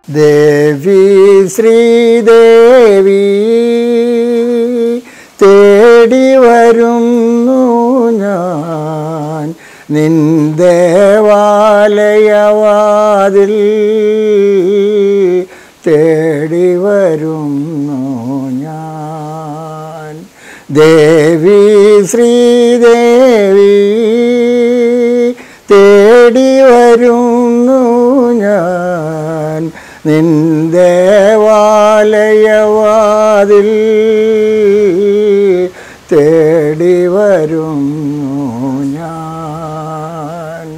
ദേവി ശ്രീദേവി തേടി വരുന്നു ഞാൻ നിൻ ദേവാലയവാതിൽ തേടി വരുന്നു ഞാൻ ദേവി ശ്രീദേവി തേടി വരുന്നു ഞാൻ നിൻ ദേവാലയവാതിൽ തേടി വരുന്നു ഞാൻ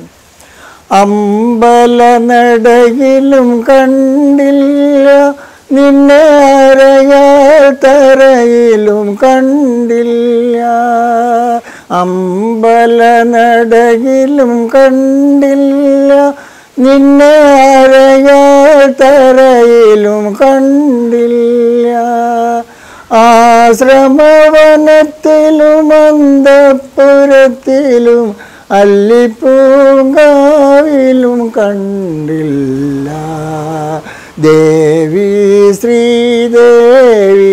അമ്പലനടയിലും കണ്ടില്ല നിന്നെ അരയാൽ തറയിലും കണ്ടില്ല അമ്പലനടയിലും കണ്ടില്ല നിന്നെ അരയാൽ തറയിലും കണ്ടില്ല ആശ്രമവനത്തിലും അന്തഃപുരത്തിലും അല്ലിപ്പൂങ്കാവിലും കണ്ടില്ല ദേവി ശ്രീദേവി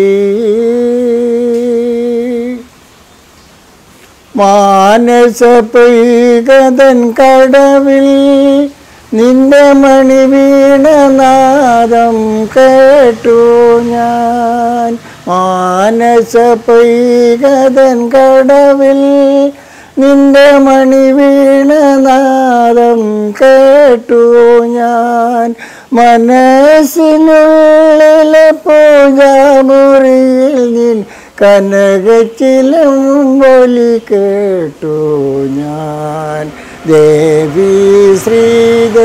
മാനസ പൈകതൻ കടവിൽ നിന്റെ മണിവീണനാദം കേട്ടു ഞാൻ മാനസ പൈകതൻ കടവിൽ നിന്റെ മണിവീണനാദം കേട്ടു ഞാൻ മനസ്സിനുള്ളിലെ പൂജാമുറിയിൽ നിൻ കനകച്ചിലമ്പൊലി കേട്ടു ഞാൻ ദേവി ശ്രീദേവി